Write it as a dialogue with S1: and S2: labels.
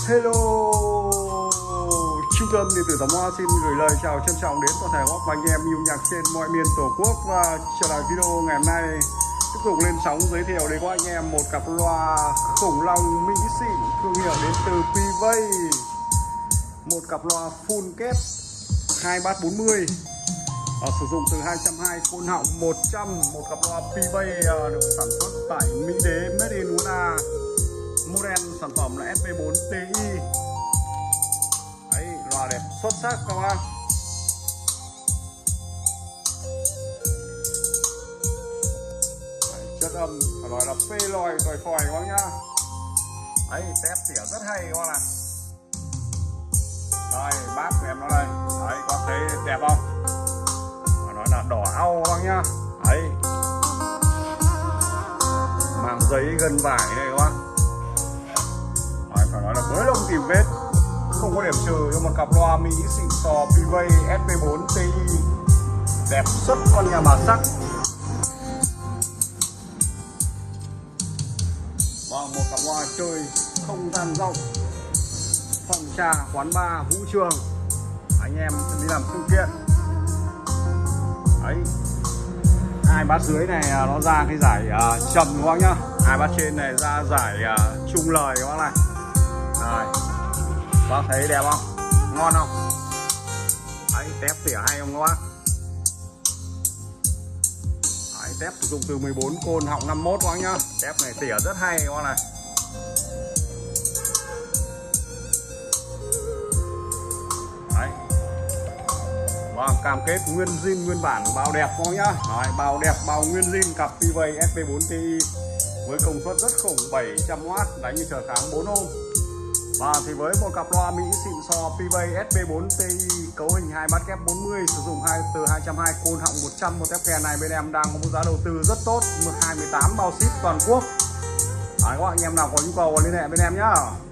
S1: Hello, Trung tâm điện tử Tóm Hoa xin gửi lời chào trân trọng đến toàn thể các anh em yêu nhạc trên mọi miền Tổ quốc. Và trở lại video ngày hôm nay tiếp tục lên sóng giới thiệu đến các anh em một cặp loa khủng long mỹ xịn thương hiệu đến từ Pvay. Một cặp loa full kép 2 bass 40, sử dụng từ 220 côn họng 100. Một cặp loa Pvay được sản xuất tại Mỹ Đế, made in USA. Model sản phẩm là SP4 Ti. Đấy, loa đẹp xuất sắc các bác. Đấy, chất âm phải nói là phê lòi còi phòi các bác nhá. Đấy, test tỉa rất hay các bác này. Đây, bass của em nó đây. Đấy, các bác thấy đẹp không? Phải nói là đỏ au các bác nhá. Đấy, màng giấy gần vải này các bác. Phải nói là với lông tìm vết, không có điểm trừ cho một cặp loa mỹ xịn sò Pvay SP4 Ti đẹp xuất con nhà bà sắc. Và một cặp loa chơi không gian rộng, phòng trà, quán bar, vũ trường, anh em đi làm sự kiện. Đấy, hai bát dưới này nó ra cái giải trầm các bác nhá, hai bát trên này ra giải trung lời các bác này. Rồi, bác thấy đẹp không? Ngon không? Đấy, tép tỉa hay không các bác? Đấy, tép sử dụng từ 14 côn họng 51 các bác nhá. Tép này tỉa rất hay các bác này. Đấy, và cam kết nguyên zin nguyên bản, bao đẹp các bác nhá. Đấy, bao đẹp, bao nguyên zin cặp Pvay SP4 Ti với công suất rất khủng 700W, đánh như chờ kháng 4 ohm. Và thì với một cặp loa mỹ xịn sò Pvay SP4 Ti cấu hình 2 bass kép 40 sử dụng từ 220 côn họng 100, một tép kèn này bên em đang có một giá đầu tư rất tốt, 218 bao ship toàn quốc. Đấy, các anh em nào có nhu cầu liên hệ bên em nhá.